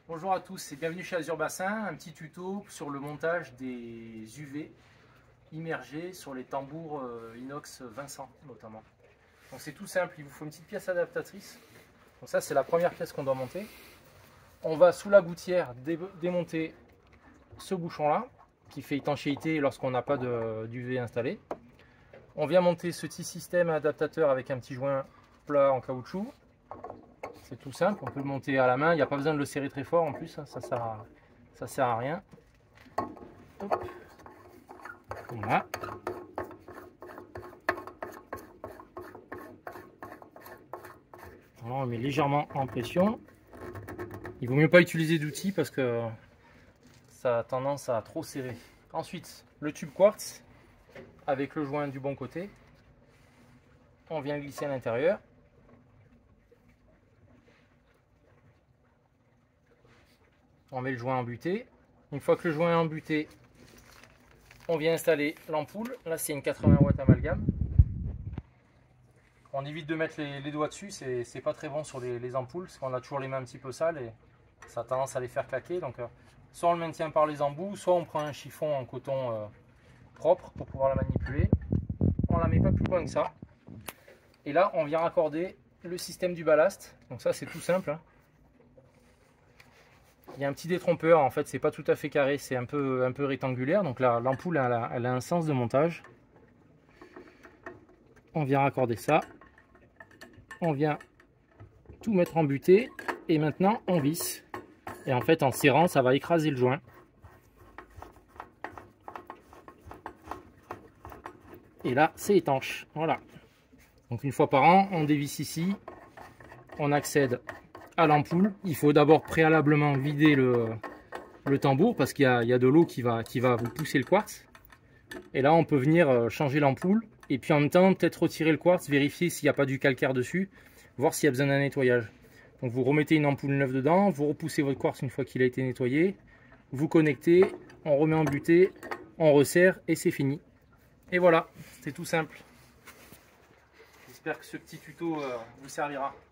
Bonjour à tous et bienvenue chez Azur Bassin, un petit tuto sur le montage des UV immergés sur les tambours inox Vincent notamment. Donc c'est tout simple, il vous faut une petite pièce adaptatrice. Donc ça c'est la première pièce qu'on doit monter. On va sous la gouttière démonter ce bouchon là qui fait étanchéité lorsqu'on n'a pas d'UV installé. On vient monter ce petit système adaptateur avec un petit joint plat en caoutchouc. C'est tout simple, on peut le monter à la main, il n'y a pas besoin de le serrer très fort en plus, ça sert à rien. Hop. Voilà. Alors on met légèrement en pression. Il vaut mieux pas utiliser d'outils parce que ça a tendance à trop serrer. Ensuite, le tube quartz avec le joint du bon côté. On vient glisser à l'intérieur. On met le joint embuté. Une fois que le joint est embuté, on vient installer l'ampoule. Là, c'est une 80 watts amalgame. On évite de mettre les doigts dessus, c'est pas très bon sur les ampoules, parce qu'on a toujours les mains un petit peu sales et ça a tendance à les faire claquer. Donc, soit on le maintient par les embouts, soit on prend un chiffon en coton propre pour pouvoir la manipuler. On la met pas plus loin que ça. Et là, on vient raccorder le système du ballast. Donc ça, c'est tout simple, hein. Il y a un petit détrompeur, en fait c'est pas tout à fait carré, c'est un peu rectangulaire, donc là l'ampoule elle a un sens de montage. On vient raccorder ça, on vient tout mettre en butée et maintenant on visse. Et en fait en serrant ça va écraser le joint. Et là c'est étanche, voilà. Donc une fois par an on dévisse ici, on accède à l'ampoule. Il faut d'abord préalablement vider le tambour parce qu'il y a de l'eau qui va vous pousser le quartz. Et là on peut venir changer l'ampoule et puis en même temps peut-être retirer le quartz, vérifier s'il n'y a pas du calcaire dessus, voir s'il y a besoin d'un nettoyage. Donc vous remettez une ampoule neuve dedans, vous repoussez votre quartz une fois qu'il a été nettoyé, vous connectez, on remet en butée, on resserre et c'est fini. Et voilà, c'est tout simple. J'espère que ce petit tuto vous servira.